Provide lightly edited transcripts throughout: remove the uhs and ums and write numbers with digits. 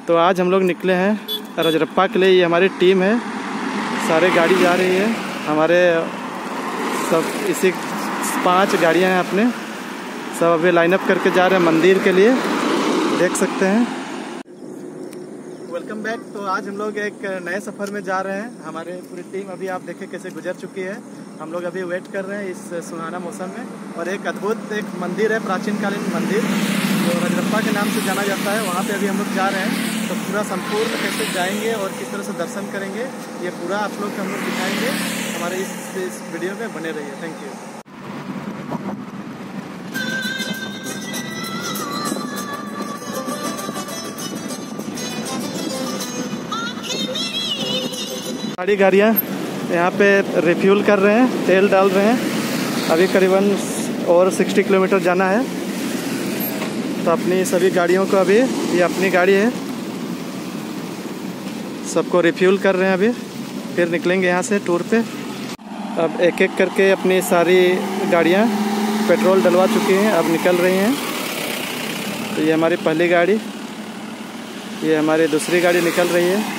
तो आज हम लोग निकले हैं रजरप्पा के लिए। ये हमारी टीम है, सारे गाड़ी जा रही है हमारे, सब इसी 5 गाड़ियां हैं अपने, सब अभी लाइनअप करके जा रहे हैं मंदिर के लिए, देख सकते हैं। Welcome back. तो आज हम लोग एक नए सफ़र में जा रहे हैं। हमारे पूरी टीम अभी आप देखें कैसे गुजर चुकी है। हम लोग अभी वेट कर रहे हैं इस सुहाना मौसम में। और एक अद्भुत एक मंदिर है, प्राचीन कालीन मंदिर जो रजरप्पा के नाम से जाना जाता है, वहाँ पे अभी हम लोग जा रहे हैं। तो पूरा संपूर्ण कैसे जाएंगे और किस तरह से दर्शन करेंगे, ये पूरा आप लोग हम लोग दिखाएंगे। हमारे इस वीडियो में बने रहिए। Thank you. सारी गाड़ियाँ यहाँ पे रिफ्यूल कर रहे हैं, तेल डाल रहे हैं। अभी करीबन और 60 किलोमीटर जाना है। तो अपनी सभी गाड़ियों को अभी, ये अपनी गाड़ी है, सबको रिफ्यूल कर रहे हैं अभी। फिर निकलेंगे यहाँ से टूर पे। अब एक एक करके अपनी सारी गाड़ियाँ पेट्रोल डलवा चुकी हैं, अब निकल रही हैं। तो ये हमारी पहली गाड़ी, ये हमारी दूसरी गाड़ी निकल रही है।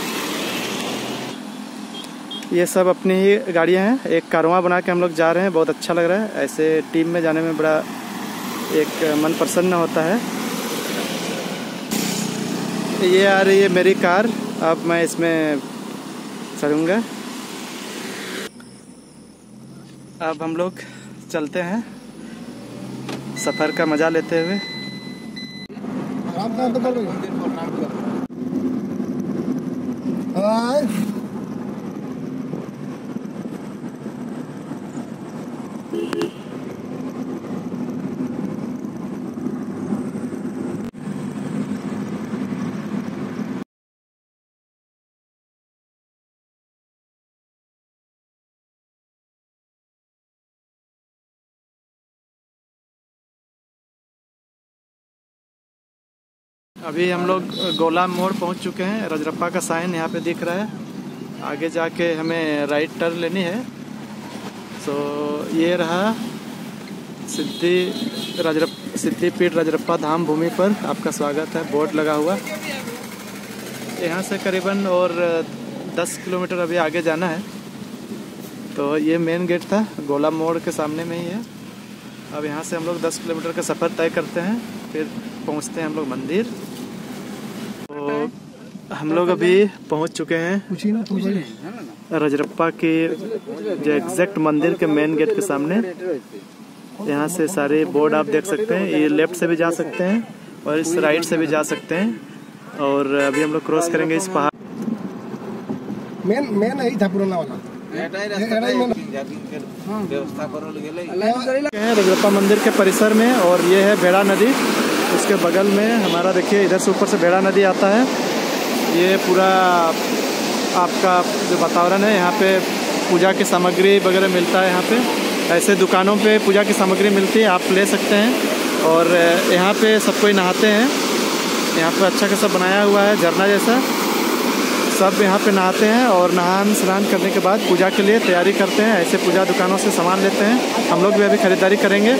ये सब अपनी ही गाड़ियाँ हैं। एक कारवां बना के हम लोग जा रहे हैं, बहुत अच्छा लग रहा है। ऐसे टीम में जाने में बड़ा एक मन प्रसन्न होता है। ये आ रही है मेरी कार, अब मैं इसमें चढ़ूँगा। अब हम लोग चलते हैं सफ़र का मज़ा लेते हुए। अभी हम लोग गोला मोड़ पहुंच चुके हैं। रजरप्पा का साइन यहाँ पे दिख रहा है। आगे जाके हमें राइट टर्न लेनी है। तो ये रहा सिद्धिपीठ रजरप्पा धाम भूमि पर आपका स्वागत है, बोर्ड लगा हुआ। यहाँ से करीबन और 10 किलोमीटर अभी आगे जाना है। तो ये मेन गेट था, गोला मोड़ के सामने में ही है। अब यहाँ से हम लोग 10 किलोमीटर का सफ़र तय करते हैं, फिर पहुँचते हैं हम लोग मंदिर। तो हम लोग अभी पहुँच चुके हैं रजरप्पा के जो एग्जैक्ट मंदिर के मेन गेट के सामने। यहाँ से सारे बोर्ड आप देख सकते हैं। ये लेफ्ट से भी जा सकते हैं और इस राइट से भी जा सकते हैं। और अभी हम लोग क्रॉस करेंगे इस पहाड़। मेन यही था पुराना वाला। रजरप्पा मंदिर के परिसर में, और ये है भेड़ा नदी। उसके बगल में हमारा देखिए, इधर से ऊपर से भेड़ा नदी आता है। ये पूरा आपका जो वातावरण है, यहाँ पे पूजा की सामग्री वगैरह मिलता है। यहाँ पे ऐसे दुकानों पे पूजा की सामग्री मिलती है, आप ले सकते हैं। और यहाँ पे सब कोई नहाते हैं। यहाँ पे अच्छा खासा बनाया हुआ है झरना जैसा, सब यहाँ पे नहाते हैं। और नहान स्नान करने के बाद पूजा के लिए तैयारी करते हैं। ऐसे पूजा दुकानों से सामान लेते हैं। हम लोग भी अभी ख़रीदारी करेंगे।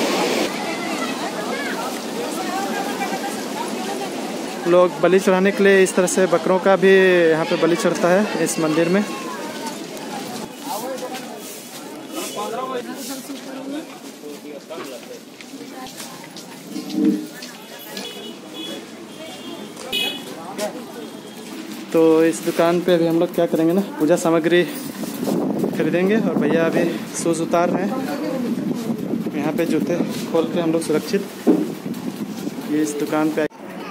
लोग बलि चढ़ाने के लिए इस तरह से बकरों का भी यहाँ पे बलि चढ़ता है इस मंदिर में। तो इस दुकान पे अभी हम लोग क्या करेंगे ना, पूजा सामग्री खरीदेंगे। और भैया अभी शूज़ उतार रहे हैं। यहाँ पे जूते खोल के हम लोग सुरक्षित ये इस दुकान पे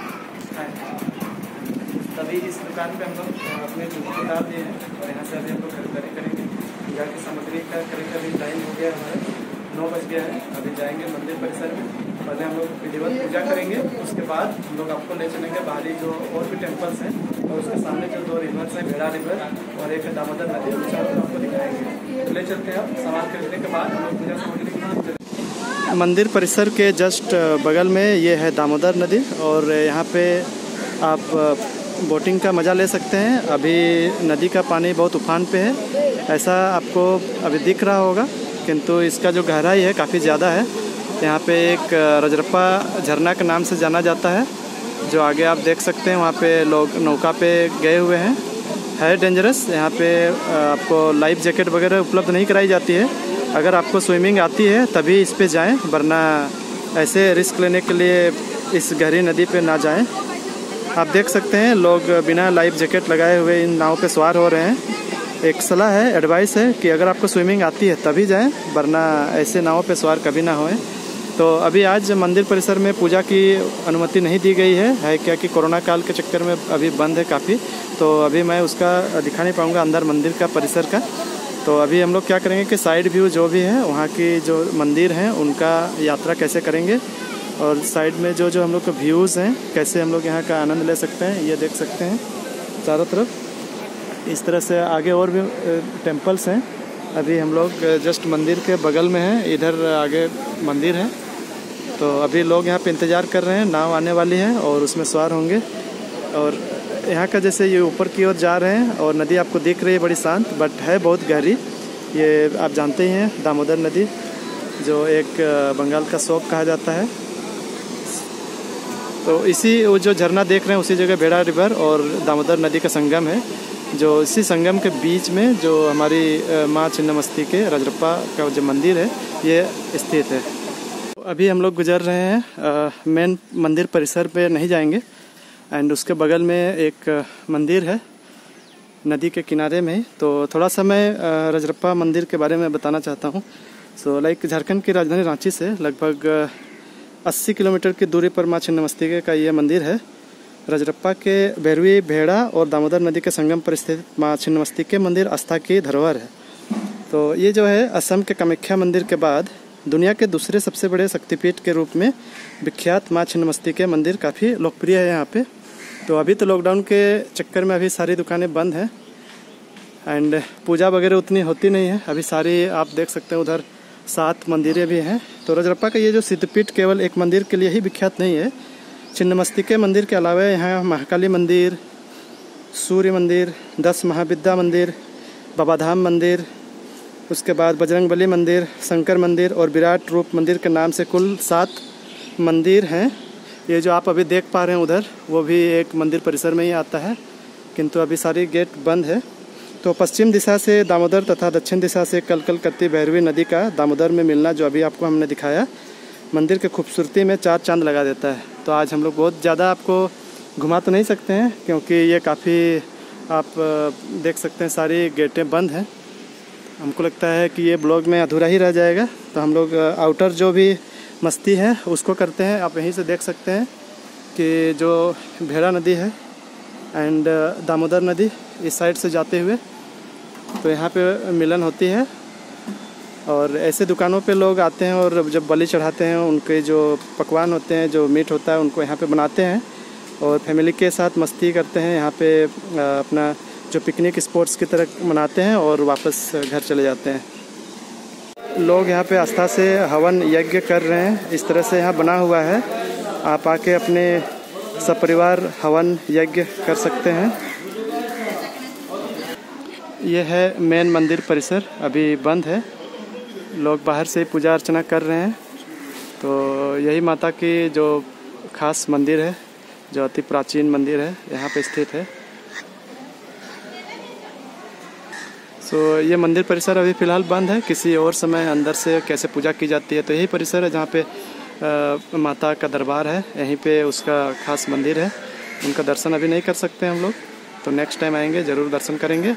तभी इस दुकान पे हम लोग अपने जूते डाल दिए हैं। और यहाँ से अभी हम लोग खरीदारी करेंगे। पूजा की सामग्री का करीब करीब टाइम हो गया, हमारे 9 बज गया है। अभी जाएंगे मंदिर परिसर में, पहले हम लोग विधिवत पूजा करेंगे। उसके बाद हम लोग आपको ले चलेंगे बाहरी जो और भी टेम्पल्स हैं, और उसके सामने जो 2 रिवर्स हैं, भेड़ा रिवर और एक दामोदर नदी, उस चारों आपको दिखाएंगे। तो ले चलते हैं। अब सामान खरीदने के बाद हम लोग पूजा सामग्री। मंदिर परिसर के जस्ट बगल में ये है दामोदर नदी, और यहाँ पे आप बोटिंग का मज़ा ले सकते हैं। अभी नदी का पानी बहुत उफान पे है, ऐसा आपको अभी दिख रहा होगा, किंतु इसका जो गहराई है काफ़ी ज़्यादा है। यहाँ पे एक रजरप्पा झरना के नाम से जाना जाता है। जो आगे आप देख सकते हैं वहाँ पे लोग नौका पे गए हुए हैं। है डेंजरस, यहाँ पे आपको लाइफ जैकेट वगैरह उपलब्ध नहीं कराई जाती है। अगर आपको स्विमिंग आती है तभी इस पे जाएं, वरना ऐसे रिस्क लेने के लिए इस गहरी नदी पे ना जाएं। आप देख सकते हैं लोग बिना लाइफ जैकेट लगाए हुए इन नाव पे सवार हो रहे हैं। एक सलाह है, एडवाइस है कि अगर आपको स्विमिंग आती है तभी जाएं, वरना ऐसे नाव पे सवार कभी ना होएं। तो अभी आज मंदिर परिसर में पूजा की अनुमति नहीं दी गई है क्या कि कोरोना काल के चक्कर में अभी बंद है काफ़ी। तो अभी मैं उसका दिखा नहीं पाऊँगा अंदर मंदिर का परिसर का। तो अभी हम लोग क्या करेंगे कि साइड व्यू जो भी है वहाँ की जो मंदिर हैं उनका यात्रा कैसे करेंगे, और साइड में जो हम लोग के व्यूज़ हैं कैसे हम लोग यहाँ का आनंद ले सकते हैं, ये देख सकते हैं चारों तरफ। इस तरह से आगे और भी टेम्पल्स हैं। अभी हम लोग जस्ट मंदिर के बगल में हैं, इधर आगे मंदिर है। तो अभी लोग यहाँ पे इंतज़ार कर रहे हैं, नाव आने वाली है और उसमें सवार होंगे। और यहाँ का जैसे ये ऊपर की ओर जा रहे हैं और नदी आपको दिख रही है बड़ी शांत, बट है बहुत गहरी। ये आप जानते ही हैं दामोदर नदी, जो एक बंगाल का शोक कहा जाता है। तो इसी वो जो झरना देख रहे हैं उसी जगह बेड़ा रिवर और दामोदर नदी का संगम है, जो इसी संगम के बीच में जो हमारी माँ छिन्नमस्ती के रजरप्पा का जो मंदिर है ये स्थित है। अभी हम लोग गुजर रहे हैं, मेन मंदिर परिसर पे नहीं जाएंगे। एंड उसके बगल में एक मंदिर है नदी के किनारे में ही। तो थोड़ा सा मैं रजरप्पा मंदिर के बारे में बताना चाहता हूँ। सो लाइक झारखंड की राजधानी रांची से लगभग 80 किलोमीटर की दूरी पर माँ छिन्नमस्ती का ये मंदिर है। रजरप्पा के भैरवी भेड़ा और दामोदर नदी के संगम पर स्थित माँ छिन्नमस्ती के मंदिर आस्था की धरोहर है। तो ये जो है असम के कामाख्या मंदिर के बाद दुनिया के दूसरे सबसे बड़े शक्तिपीठ के रूप में विख्यात माँ छिन्नमस्ती के मंदिर काफ़ी लोकप्रिय है यहाँ पे। तो अभी तो लॉकडाउन के चक्कर में अभी सारी दुकानें बंद हैं एंड पूजा वगैरह उतनी होती नहीं है। अभी सारी आप देख सकते हैं उधर 7 मंदिरें भी हैं। तो रजरप्पा का ये जो सिद्धपीठ केवल एक मंदिर के लिए ही विख्यात नहीं है। छिन्नमस्ती के मंदिर के अलावा यहाँ महाकाली मंदिर, सूर्य मंदिर, 10 महाविद्या मंदिर, बाबाधाम मंदिर, उसके बाद बजरंगबली मंदिर, शंकर मंदिर और विराट रूप मंदिर के नाम से कुल 7 मंदिर हैं। ये जो आप अभी देख पा रहे हैं उधर, वो भी एक मंदिर परिसर में ही आता है, किंतु अभी सारी गेट बंद है। तो पश्चिम दिशा से दामोदर तथा दक्षिण दिशा से कलकल करती भैरवी नदी का दामोदर में मिलना जो अभी आपको हमने दिखाया, मंदिर की खूबसूरती में 4 चांद लगा देता है। तो आज हम लोग बहुत ज़्यादा आपको घुमा तो नहीं सकते हैं, क्योंकि ये काफ़ी आप देख सकते हैं सारी गेटें बंद हैं। हमको लगता है कि ये ब्लॉग में अधूरा ही रह जाएगा। तो हम लोग आउटर जो भी मस्ती है उसको करते हैं। आप यहीं से देख सकते हैं कि जो भेड़ा नदी है एंड दामोदर नदी इस साइड से जाते हुए, तो यहाँ पे मिलन होती है। और ऐसे दुकानों पे लोग आते हैं और जब बलि चढ़ाते हैं उनके जो पकवान होते हैं, जो मीट होता है, उनको यहाँ पे बनाते हैं और फैमिली के साथ मस्ती करते हैं। यहाँ पे अपना जो पिकनिक स्पॉट्स की तरह मनाते हैं और वापस घर चले जाते हैं। लोग यहाँ पे आस्था से हवन यज्ञ कर रहे हैं, इस तरह से यहाँ बना हुआ है। आप आके अपने सपरिवार हवन यज्ञ कर सकते हैं। यह है मेन मंदिर परिसर, अभी बंद है। लोग बाहर से ही पूजा अर्चना कर रहे हैं। तो यही माता की जो खास मंदिर है, जो अति प्राचीन मंदिर है, यहाँ पे स्थित है। सो ये मंदिर परिसर अभी फ़िलहाल बंद है। किसी और समय अंदर से कैसे पूजा की जाती है, तो यही परिसर है जहाँ पे माता का दरबार है, यहीं पे उसका खास मंदिर है। उनका दर्शन अभी नहीं कर सकते हम लोग, तो नेक्स्ट टाइम आएंगे ज़रूर दर्शन करेंगे।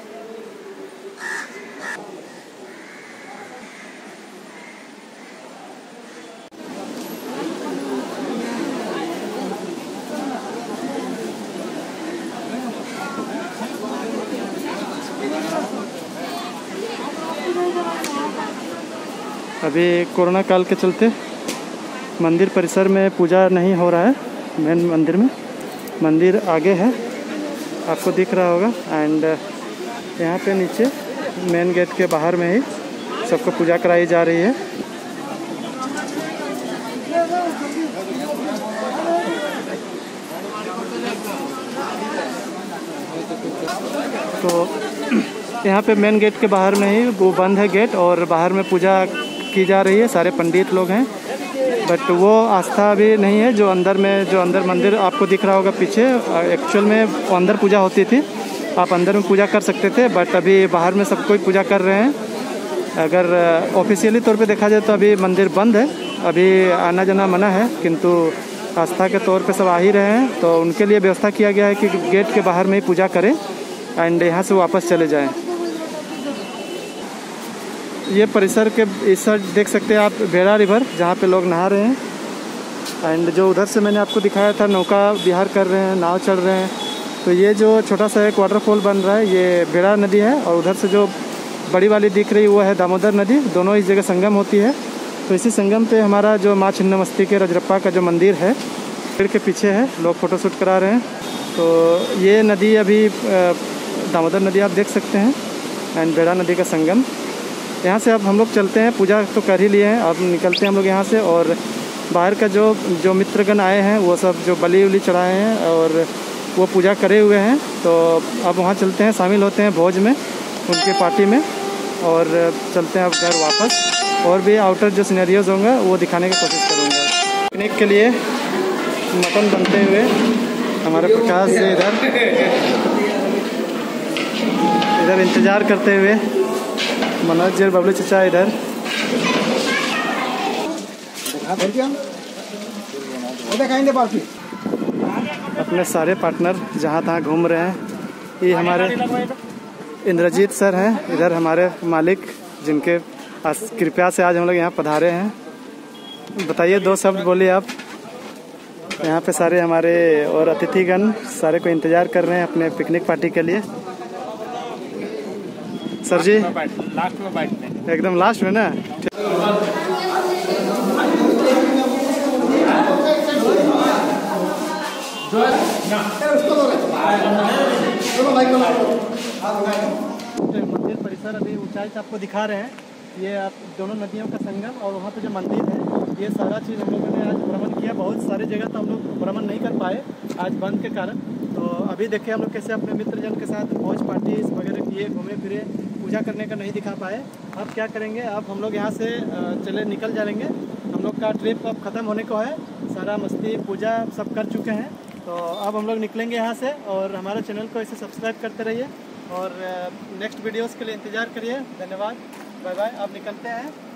अभी कोरोना काल के चलते मंदिर परिसर में पूजा नहीं हो रहा है। मेन मंदिर में, मंदिर आगे है, आपको दिख रहा होगा। एंड यहाँ पे नीचे मेन गेट के बाहर में ही सबको पूजा कराई जा रही है। तो यहाँ पे मेन गेट के बाहर में ही वो बंद है गेट, और बाहर में पूजा की जा रही है। सारे पंडित लोग हैं बट वो आस्था अभी नहीं है। जो अंदर मंदिर आपको दिख रहा होगा पीछे, एक्चुअल में वो अंदर पूजा होती थी, आप अंदर में पूजा कर सकते थे, बट अभी बाहर में सब कोई पूजा कर रहे हैं। अगर ऑफिशियली तौर पे देखा जाए तो अभी मंदिर बंद है, अभी आना जाना मना है, किंतु आस्था के तौर पे सब आ ही रहे हैं। तो उनके लिए व्यवस्था किया गया है कि गेट के बाहर में ही पूजा करें एंड यहाँ से वापस चले जाएं। ये परिसर के इस साइड देख सकते हैं आप भेड़ा रिवर, जहाँ पे लोग नहा रहे हैं। एंड जो उधर से मैंने आपको दिखाया था नौका विहार कर रहे हैं, नाव चढ़ रहे हैं। तो ये जो छोटा सा एक वाटरफॉल बन रहा है ये भेड़ा नदी है, और उधर से जो बड़ी वाली दिख रही है वो है दामोदर नदी। दोनों इस जगह संगम होती है। तो इसी संगम पे हमारा जो माँ छिन्नमस्ती के रजरप्पा का जो मंदिर है, पेड़ के पीछे है, लोग फ़ोटोशूट करा रहे हैं। तो ये नदी अभी दामोदर नदी आप देख सकते हैं एंड भेड़ा नदी का संगम। यहाँ से अब हम लोग चलते हैं, पूजा तो कर ही लिए हैं, अब निकलते हैं हम लोग यहाँ से। और बाहर का जो मित्रगण आए हैं वो सब जो बलि उली चढ़ाए हैं और वो पूजा करे हुए हैं, तो अब वहाँ चलते हैं, शामिल होते हैं भोज में, उनकी पार्टी में, और चलते हैं अब घर वापस। और भी आउटर जो सीनरियोज होंगे वो दिखाने की कोशिश करूँगा। पिकनिक के लिए मटन बनते हुए हमारे प्रकाश जी इधर इंतज़ार करते हुए, मनोज जी बबलू चचा इधर। अपने सारे पार्टनर जहाँ तहाँ घूम रहे हैं। ये हमारे इंद्रजीत सर हैं, इधर हमारे मालिक, जिनके कृपया से आज हम लोग यहाँ पधारे हैं। बताइए, दो शब्द बोलिए आप। यहाँ पे सारे हमारे और अतिथिगण सारे को इंतज़ार कर रहे हैं अपने पिकनिक पार्टी के लिए। सर जी लास्ट में बैठते हैं, एकदम लास्ट में ना। मंदिर परिसर अभी ऊंचाई से आपको दिखा रहे हैं। ये आप दोनों नदियों का संगम और वहाँ पे जो मंदिर है, ये सारा चीज़ हम लोगों ने आज भ्रमण किया। बहुत सारी जगह तो हम लोग भ्रमण नहीं कर पाए आज बंद के कारण। तो अभी देखिए हम लोग कैसे अपने मित्रजन के साथ भोज पार्टी वगैरह किए, घूमे फिरे, पूजा करने का नहीं दिखा पाए। अब क्या करेंगे, अब हम लोग यहाँ से निकल जाएंगे। हम लोग का ट्रिप अब ख़त्म होने को है, सारा मस्ती पूजा सब कर चुके हैं। तो अब हम लोग निकलेंगे यहाँ से, और हमारे चैनल को इसे सब्सक्राइब करते रहिए और नेक्स्ट वीडियोस के लिए इंतज़ार करिए। धन्यवाद, बाय बाय। अब निकलते हैं।